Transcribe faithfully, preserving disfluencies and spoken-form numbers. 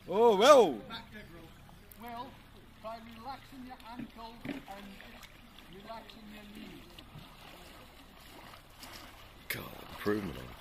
Oh, well. Well, by relaxing your ankle and relaxing your knees. God, improvement on